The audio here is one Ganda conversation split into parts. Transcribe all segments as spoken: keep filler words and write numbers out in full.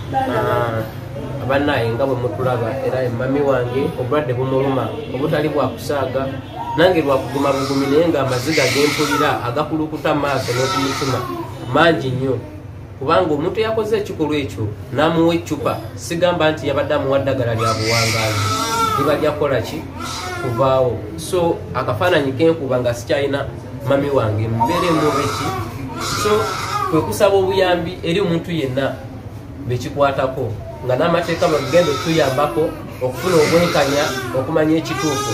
abannaye nga bwe mutulaba era mami wange obulwadde bumuluma obutali bwakusaaga nange lwakuguma bugumi naye nga amaziga gempulira agakulukuta maaso n'okumutima mangi nnyo kubanga omuntu yakoze ekikolwa ekyo n'amuwa eccupa sigamba nti yabadde amuwa ddagala lya buwangaazi liba lyakola ki kuvaawo so akafaananyi kenkuba nga sikyalina mami wange mbeeremu beki so kwe kusaba obuyambi eri omuntu yenna bekikwatako nga n'amateeka bagenda okutuyambako okufuna obwenkanya okumanya ekituufu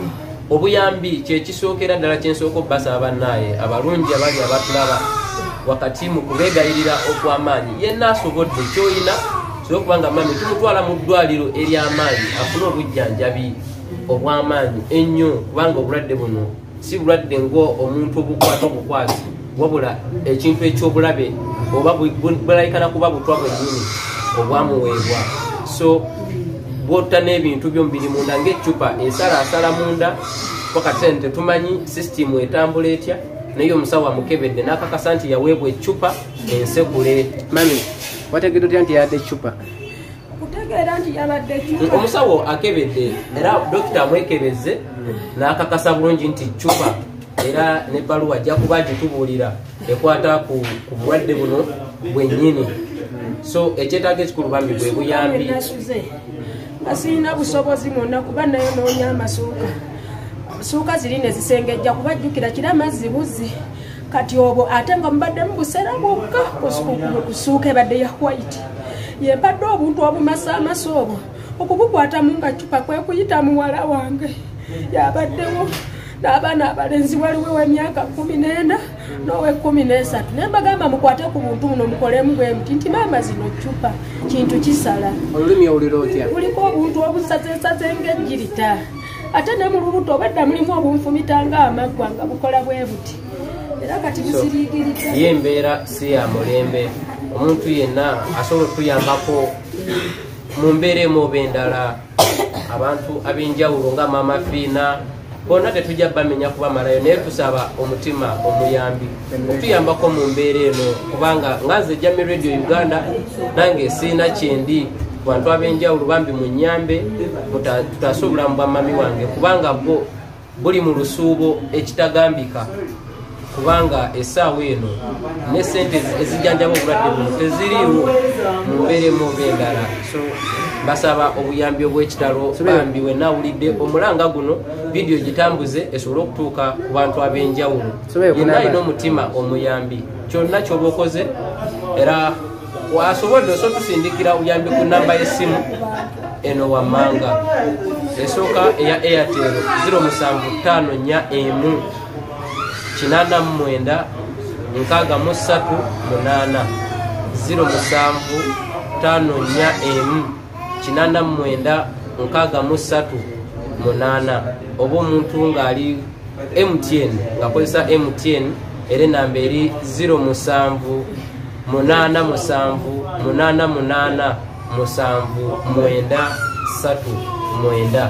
obuyambi kyekisookera ddala kyensooka obbasaba bannaye abalungi abali abatulaba wakati mu kubeegayirira okw'amaanyi yenna asobodde kyoyina sobola okubanga mami tumutwala mu ddwaliro ery'amaanyi afune obujjanjabi obw'amaanyi ennyo kubanga obulwadde buno si bulwadde ngo omuntu obukwata obukwasi wabula ekintu ekyobulabe oba bulayikana kuba butwa bwennyini obwamuweebwa so bwota n'ebintu byomubiri munda ng'eccupa esalaasala munda wakati ente tumanyi sisitimu etambula etya naye omusawo amukebedde n'akakasa nti yaweebwa eccupa ensekule. Mami wategedde otya nti yadde eccupa? Kutegeera nti yabadde eccupa. Omusawo akebedde era dokita amwekebezze n'akakasa bulungi nti ccupa era n'ebbaluwa ajja kuba agitubuulira ekwata ku bulwadde buno bwennyini. So ekyetaaga ekikulu bambi bwe buyambi. Nga sirina busobozi mwonna kuba nayo noonya amasuuka. Amasuuka ziri ne zisengejja kubajjukira kira amazzi buzzi. Kati obwo ate nga mubadde mu buseera bwokka kusuuka ebadde ya white. Yembadde obuntu obumasa amasa obwo okubukwatamu nga ccupa kwe kuyita muwala wange. Yabaddewo n'abaana abalenzi waliwo w'emyaka kumi n'ena n'ow'ekkumi n'esatu naye mbagamba mukwate ku buntu buno mukolemu bwe muti nti maama zino ccupa kintu kisala. Olulimi owulira otya? Kuliko obuntu obusazeesaze ng'ejjirita ate ne mu lubuto obwedda mulimu obunfumita ng'amaggwa nga bukola bwe buti era kati busiriigirita. Ye embeera si ya mulembe, omuntu yenna asobola okutuyambako mu mbeera emu oba endala. Abantu ab'enjawulo nga maama Fiina bonna tetujja bamenya kubamalayo naye tusaba omutima omuyambi okutuyambako mu mbeera eno kubanga ngaze Jami Radio Uganda nange siina kyendi bantu ab'enjawulo bambi munyambe tutaase obulamu bwa mami wange kubanga bwo buli mu lusuubo ekitagambika kubanga essaawa eno ne ssente ezijjanjaba obulwadde buno teziriiwo mu mbeera emu oba endala. So basaba obuyambi obw'ekitalo bambi wenna awulidde omulanga guno vidiyo gitambuze esobole okutuuka ku bantu ab'enjawulo yenna alina omutima omuyambi kyonna ky'oba okoze era wasobodde oso tusindikira obuyambi ku namba y'essimu eno wammanga esooka eya Airtel zero musanvu ttaano nnya emu kinaana mu mwenda nkaaga mu ssatu munaana zero musanvu ttaano nnya emu kinaana mu mwenda nkaaga mu ssatu munaana oba omuntu ng'ali M T N ng'akozesa M T N era enamba eri zero musanvu munaana musanvu munaana munaana musanvu mwenda ssatu mwenda.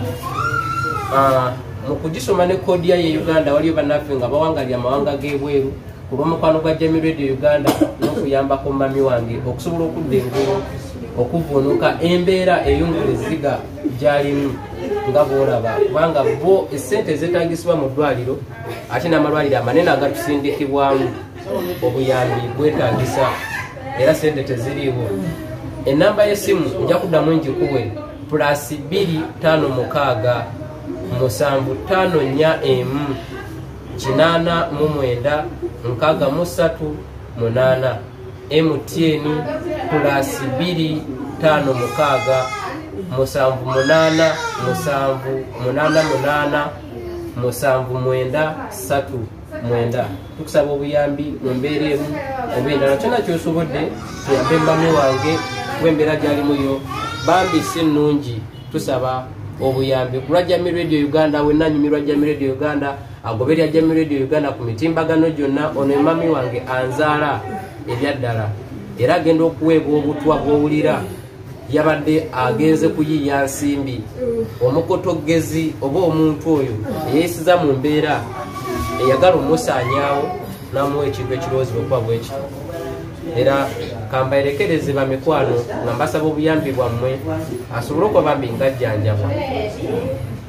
Mu kugisoma ne koodi ya Uganda waliyo bannaffe nga bawangalya amawanga g'ebweru ku lw'omukwano gwa Jami Radio Uganda n'okuyambako mami wange okusobola okudda engulu okuvuunuka embeera ey'omuleziga gy'alimu nga bw'olaba kubanga bo essente zeetagisibwa mu ddwaliro ate n'amalwaliro amanene agatusindikibwamu obuyambi bwetaagisa era ssente teziriiwo. Ennamba y'essimu nja kuddamu njikuwe plus bbiri ttaano mukaaga musanvu ttaano nnya emu kinaana mu mwenda nkaaga mu ssatu munaana. M T N plus bbiri ttaano mukaaga musanvu munaana musanvu munaana munaana musanvu mwenda ssatu mwenda. Tukusaba obuyambi mu mbeera emu oba endala kyonna ky'osobodde tuyambe mami wange w'embeera gy'alimu yo. Bambi sinungi tusaba obuyambi ku lwa Jami Radio Uganda wenna nyumirwa Jami Radio Uganda agoberya Jami Radio Uganda ku mitimbagano gyonna ono mami wange anzaala ebyaddala era agenda okuweebwa obutwa bw'owulira yabadde agenze kuyiiya nsimbi omukotogezi oba omuntu oyo eyeesiza mu mbeera eyagala omusaanyaawo n'amuwa ekintu ekirowoozi bwekuba bwekito era kambaerekereze bamikwano nga mbasaba obuyambi bwammwe asobole okuba Bambi ng'ajjanjjabwa.